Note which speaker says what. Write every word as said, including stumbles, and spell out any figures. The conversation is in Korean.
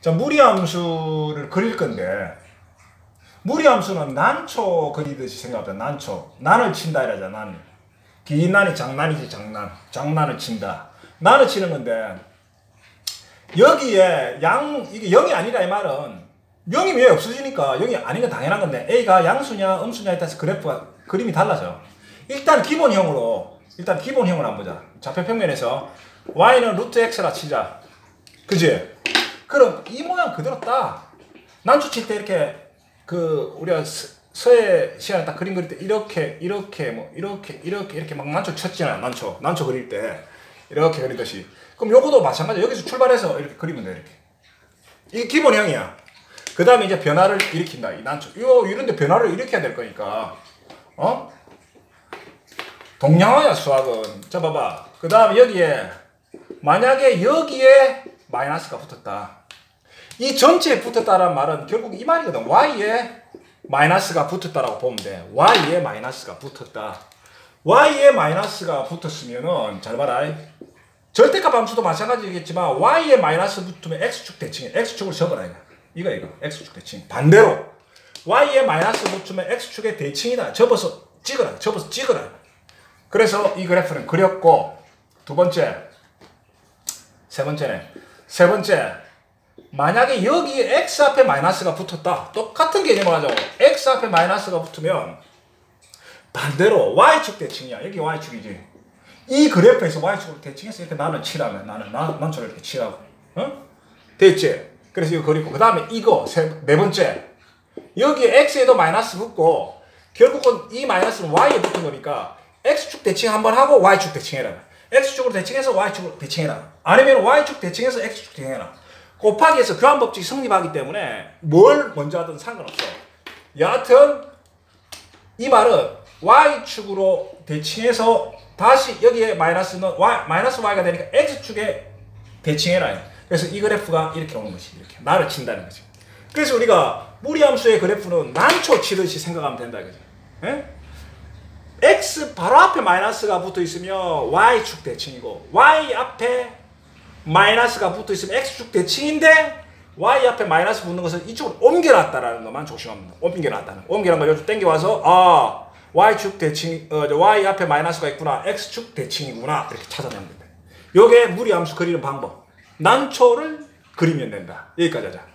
Speaker 1: 자, 무리함수를 그릴 건데, 무리함수는 난초 그리듯이 생각하자. 난초. 난을 친다 이러자. 난. 긴 난이 장난이지. 장난. 장난을 친다. 난을 치는 건데, 여기에 양, 이게 영이 아니라 이 말은, 영이 왜 없어지니까 영이 아닌 건 당연한 건데, A가 양수냐 음수냐에 따라서 그래프가, 그림이 달라져. 일단 기본형으로, 일단 기본형을 한번 보자. 좌표평면에서 Y는 루트 X라 치자. 그지? 그럼 이 모양 그대로 따. 난초 칠 때 이렇게, 그, 우리가 서예 시간에 딱 그림 그릴 때 이렇게, 이렇게, 뭐, 이렇게, 이렇게, 이렇게 막 난초 쳤잖아. 난초. 난초 그릴 때. 이렇게 그리듯이. 그럼 요거도 마찬가지야. 여기서 출발해서 이렇게 그리면 돼, 이렇게. 이게 기본형이야. 그 다음에 이제 변화를 일으킨다. 이 난초. 요, 이런데 변화를 일으켜야 될 거니까. 어? 동양화야, 수학은. 자, 봐봐. 그 다음에 여기에, 만약에 여기에 마이너스가 붙었다. 이 전체에 붙었다라는 말은 결국 이 말이거든. Y에 마이너스가 붙었다라고 보면 돼. Y에 마이너스가 붙었다. Y에 마이너스가 붙었으면은, 잘 봐라. 절대값 함수도 마찬가지겠지만, Y에 마이너스 붙으면 X축 대칭해. X축을 접어라, 이거. 이거, 이거. X축 대칭. 반대로. Y에 마이너스 붙으면 X축의 대칭이다. 접어서 찍어라. 접어서 찍어라. 그래서 이 그래프는 그렸고, 두 번째. 세 번째네. 세 번째. 만약에 여기에 X 앞에 마이너스가 붙었다. 똑같은 개념을 하자고. X 앞에 마이너스가 붙으면, 반대로 Y축 대칭이야. 여기 Y축이지. 이 그래프에서 Y축으로 대칭해서 이렇게 나는 치라면, 나는, 난, 난처럼 이렇게 치라고. 어? 됐지? 그래서 이거 그리고, 그 다음에 이거, 세, 네 번째. 여기에 X에도 마이너스 붙고, 결국은 이 마이너스는 Y에 붙은 거니까, X축 대칭 한번 하고 Y축 대칭해라. X축으로 대칭해서 Y축으로 대칭해라. 아니면 Y축 대칭해서 X축 대칭해라. 곱하기에서 교환법칙이 성립하기 때문에 뭘 먼저 하든 상관없어. 여하튼 이 말은 Y축으로 대칭해서 다시 여기에 마이너스는 Y, 마이너스 Y가 되니까 X축에 대칭해라. 그래서 이 그래프가 이렇게 오는 것이 이렇게 나를 친다는 거지. 그래서 우리가 무리함수의 그래프는 난초 치듯이 생각하면 된다. 그지? 예? X 바로 앞에 마이너스가 붙어 있으면 Y축 대칭이고, Y 앞에 마이너스가 붙어 있으면 X축 대칭인데, Y 앞에 마이너스 붙는 것을 이쪽으로 옮겨놨다라는 것만 조심하면 돼. 옮겨놨다는. 옮겨놓은 걸 요즘 땡겨와서, 아, Y축 대칭, 어, Y 앞에 마이너스가 있구나. X축 대칭이구나. 이렇게 찾아내면 된다. 요게 무리함수 그리는 방법. 난초를 그리면 된다. 여기까지 하자.